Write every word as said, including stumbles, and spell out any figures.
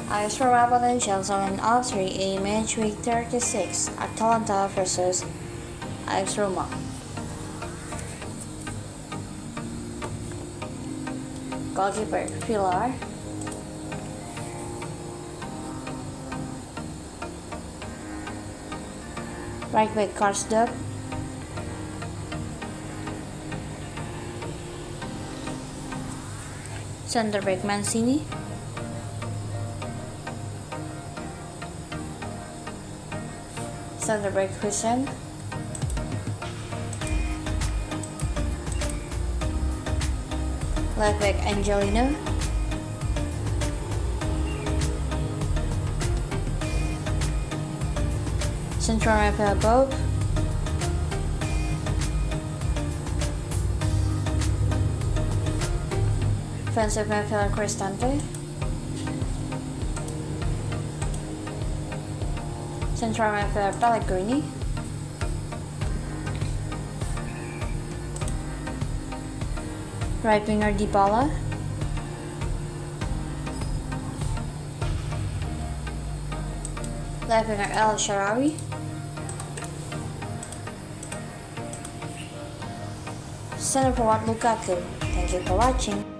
Ajax Roma potential zone of Serie A match week thirty-six, Atalanta versus Ajax Roma. Goalkeeper Pilar. Right back Karsdorp. Center back Mancini. Center back Hussein. Left back Angelino. Central midfielder Bob. Defensive midfielder Cristante. Central midfielder Pellegrini. Right winger Dybala. Left winger El Shaarawy. Center forward Lukaku. Thank you for watching.